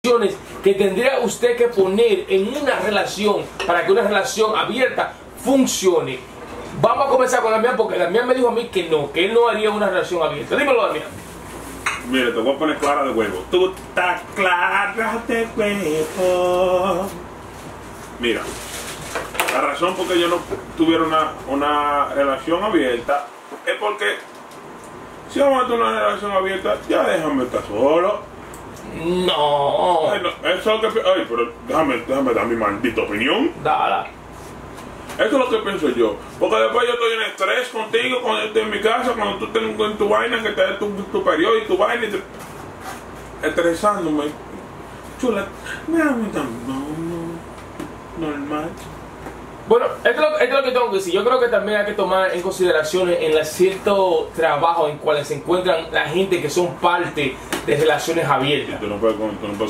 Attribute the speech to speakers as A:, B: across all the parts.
A: que tendría usted que poner en una relación para que una relación abierta funcione. Vamos a comenzar con Damián, porque Damián me dijo a mí que él no haría una relación abierta. Dímelo, Damián.
B: Mira, te voy a poner clara de huevo. Tú estás clara de huevo. Mira, la razón por que yo no tuviera una relación abierta es porque si vamos a tener una relación abierta, ya déjame estar solo.
A: No.
B: Ay, no, eso es lo que... Ay, pero déjame dar mi maldita opinión.
A: Dale.
B: Eso es lo que pienso yo. Porque después yo estoy en estrés contigo, cuando yo estoy en mi casa, cuando tú estás en tu vaina, que te des tu periodo y tu vaina, y estresándome. Chula, déjame normal.
A: Bueno, esto es lo que tengo que decir. Yo creo que también hay que tomar en consideración en ciertos trabajos en cuales se encuentran la gente que son parte de relaciones abiertas.
B: Y tú no puedes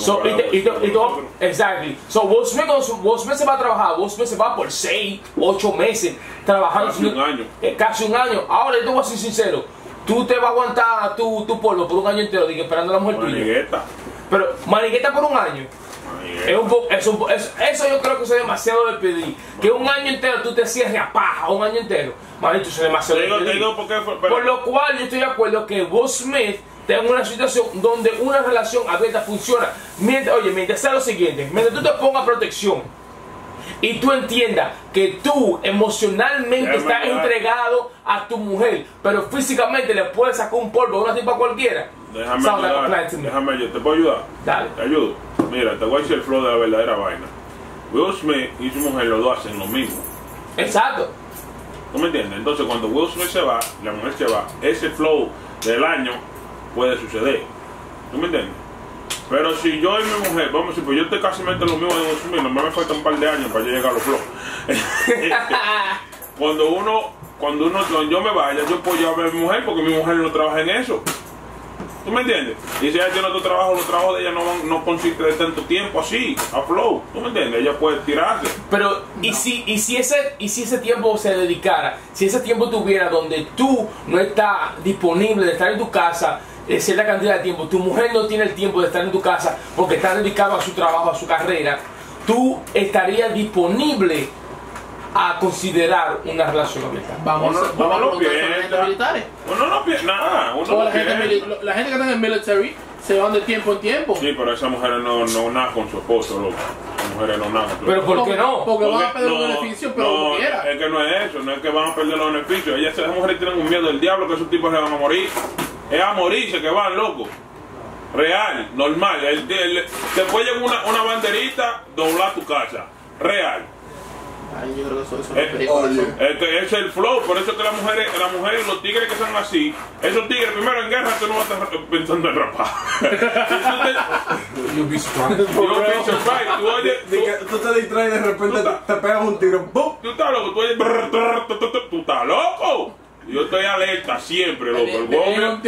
A: Exactly. So Will Smith se va a trabajar, Will Smith se va por 6, 8 meses trabajando.
B: Casi un año.
A: Casi un año. Ahora yo te voy a ser sincero. Tú te vas a aguantar tu polvo por un año entero, esperando a la mujer tuya.
B: Manigueta.
A: Pero manigueta por un año. Es un poco, eso yo creo que es demasiado de pedir. Que un año entero tú te cierres a paja, un año entero. Manito, eso es demasiado de pedir. Por lo cual yo estoy de acuerdo que Will Smith tenga una situación donde una relación abierta funciona. Mientras sea lo siguiente, mientras tú te pongas protección y tú entiendas que tú emocionalmente estás entregado a tu mujer, pero físicamente le puedes sacar un polvo a una tipa cualquiera.
B: Déjame, yo te puedo ayudar.
A: Dale.
B: Te ayudo. Mira, te voy a decir el flow de la verdadera vaina. Will Smith y su mujer, los dos hacen lo mismo.
A: Exacto.
B: ¿Tú me entiendes? Entonces cuando Will Smith se va, la mujer se va, ese flow del año puede suceder. ¿Tú me entiendes? Pero si yo y mi mujer, vamos a decir, pues yo estoy casi en lo mismo de Will Smith, nomás me falta un par de años para llegar a los flows. Cuando yo me vaya, yo puedo llevar a mi mujer porque mi mujer no trabaja en eso. ¿Tú me entiendes? Y si ella tiene otro trabajo, los trabajos de ella no consiste de tanto tiempo así, a flow. ¿Tú me entiendes? Ella puede tirarse.
A: Pero, ¿y si ese tiempo se dedicara, si ese tiempo tuviera donde tú no estás disponible de estar en tu casa cierta cantidad de tiempo, tu mujer no tiene el tiempo de estar en tu casa porque está dedicado a su trabajo, a su carrera, tú estarías disponible a considerar una relación abierta?
C: Vamos a preguntar a los agentes militares.
B: Uno no piensa nada.
C: La gente que está en el military se van de tiempo en tiempo.
B: Sí, pero esas mujeres no nacen con su esposo, loco. Las mujeres no nacen.
A: ¿Pero por qué no?
C: Porque van a perder los beneficios, pero como quiera.
B: Es que no es eso, no es que van a perder los beneficios. Esas mujeres tienen un miedo del diablo que esos tipos se van a morir. Es a morirse que van, loco. Real, normal. Después llega una banderita, doblar tu casa. Real.
C: Ay, yo creo que eso
B: es el flow, por eso que las mujeres, los tigres que son así, esos tigres primero en guerra tú no vas a estar pensando en rapar.
A: You'll be surprised.
D: Tú te distraes y de repente te pegas un tiro. ¡Bum!
B: Tú estás loco, tú estás loco. Yo estoy alerta siempre, loco. El huevo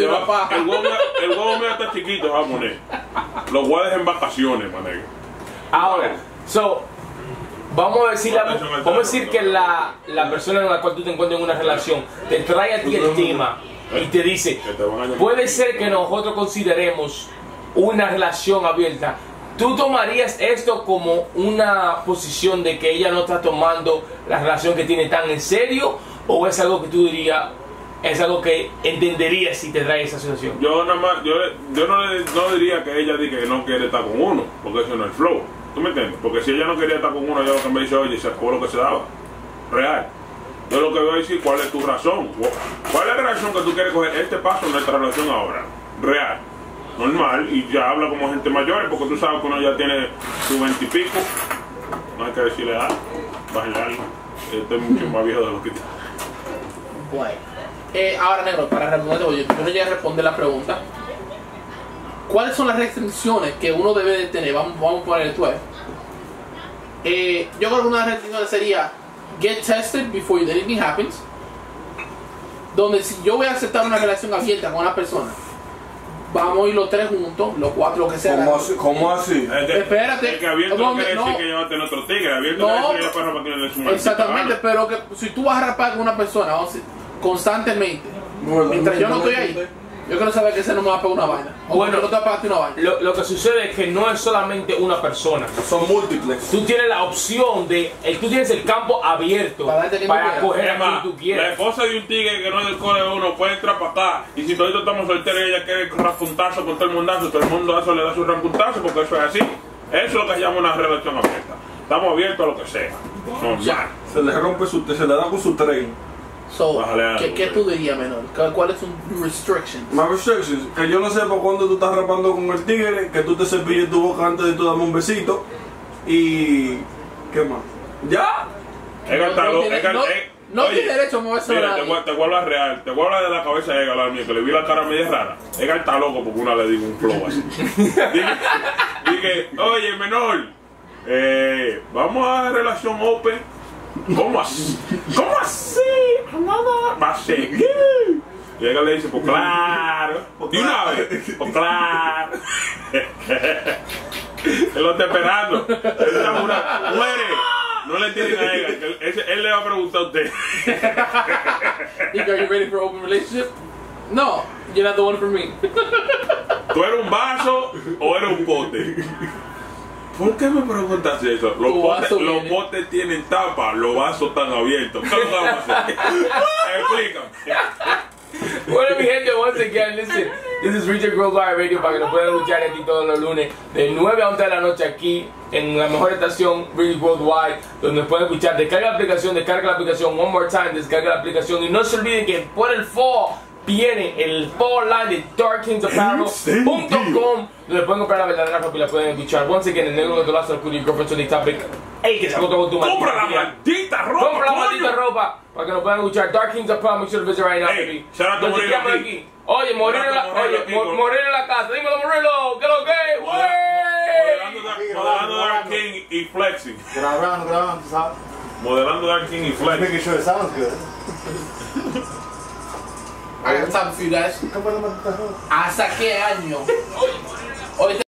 B: mío está chiquito, vamos a poner. Los voy a dejar en vacaciones, mané.
A: Ahora, vamos a decir que la persona en la cual tú te encuentras en una relación te trae a ti el tema y te dice, puede ser que nosotros consideremos una relación abierta. ¿Tú tomarías esto como una posición de que ella no está tomando la relación que tiene tan en serio? ¿O es algo que tú dirías, es algo que entenderías si te trae esa situación?
B: Yo no diría que ella diga que no quiere estar con uno, porque eso no es flow. ¿Tú me entiendes? Porque si ella no quería estar con uno, yo lo que me dice, oye, se acabó lo que se daba. Real. Yo lo que voy a decir, ¿cuál es tu razón? ¿Cuál es la razón que tú quieres coger este paso en nuestra relación ahora? Real. Normal. Y ya habla como gente mayor, porque tú sabes que uno ya tiene su 20 y pico. No hay que decirle nada. Bájale algo. Estoy mucho más viejo de lo que está.
C: Bueno. Ahora, negro, para responder, oye, yo no llegué a responder la pregunta. ¿Cuáles son las restricciones que uno debe de tener? Vamos a poner el 12. Yo creo que una de las restricciones sería get tested before anything happens. Donde si yo voy a aceptar una relación abierta con una persona, vamos a ir los tres juntos, los cuatro, lo que sea.
D: ¿Cómo así?
C: Espérate.
B: Es que abierto no quiere decir que llevaste en otro tigre. Abierto quiere decir que ella puede rapar con el sumo.
C: Exactamente, pero que si tú vas a rapar con una persona constantemente, mientras yo no estoy ahí, Yo quiero saber que ese no me va a pegar una vaina. O
A: Bueno,
C: no te va a pegar una vaina.
A: Lo que sucede es que no es solamente una persona.
D: Son múltiples.
A: Tú tienes la opción de... tú tienes el campo abierto para coger a quien tú
B: La
A: quieras.
B: esposa de un tigre que no es del cole de uno puede entrar para acá. Y si todos estamos solteros y ella quiere rapuntazo con todo el mundazo, todo el mundo a eso le da su rapuntazo porque eso es así. Eso es lo que se llama una relación abierta. Estamos abiertos a lo que sea. No,
C: Ya.
D: Se le rompe se le da con su tren.
C: So,
B: Bájale algo,
C: ¿qué tú dirías, menor? ¿Cuáles son tus restrictions?
D: Más restrictions, que yo no sepa cuándo tú estás rapando con el tigre, que tú te cepilles tu boca antes de tú darme un besito. Y... ¿qué más? ¿Ya?
C: No tiene derecho a moverse
B: Mira,
C: a
B: te voy a hablar real, te voy a hablar de la cabeza de Edgar, mía, que le vi la cara media rara. Edgar está loco porque una le digo un flow así. Dije, oye, menor, vamos a relación open. ¿Cómo así? ¿Cómo así? Va a seguir. Y Edgar le dice, pues claro. De una vez, pues claro. Él lo está esperando. Él está muere. No le tienen a Edgar, él le va a preguntar a usted.
C: Are you ready for an open relationship? No, you're not the one for me.
B: ¿Tú eres un vaso o eres un pote? ¿Por qué me preguntas eso? Los potes tienen tapa, los vasos están abiertos. ¿Qué es lo que vamos a hacer? Explícame.
A: Bueno, mi gente, once again, listen, this is Richard Worldwide Radio para que nos puedan escuchar aquí todos los lunes de 9 a 11 de la noche aquí en la mejor estación Richard Worldwide, donde nos pueden escuchar. Descarga la aplicación, one more time, descarga la aplicación y no se olviden que por el fall viene el fall line de darkkingsapparel.com, donde pueden comprar la verdadera ropa y la pueden escuchar. Once again, el negro de tu lazo, el your girlfriend, Sunday topic. ¡Ey, que se agotó con tu
B: ¡Compra la maldita ropa!
A: ¡Compra la maldita ropa! Para que nos puedan escuchar. Dark Kings of Prom, make sure to visit right now, baby.
B: Shout out to Moreno aquí.
A: Oye, morir en la casa. Dímelo, Moreno. ¿Qué es lo que es?
B: Modelando Dark King y flexing.
E: Grabando, ¿sabes?
B: Modelando Dark King y flexing.
E: Making sure it sounds good.
C: I got time for you guys. ¿Hasta qué año? Hoy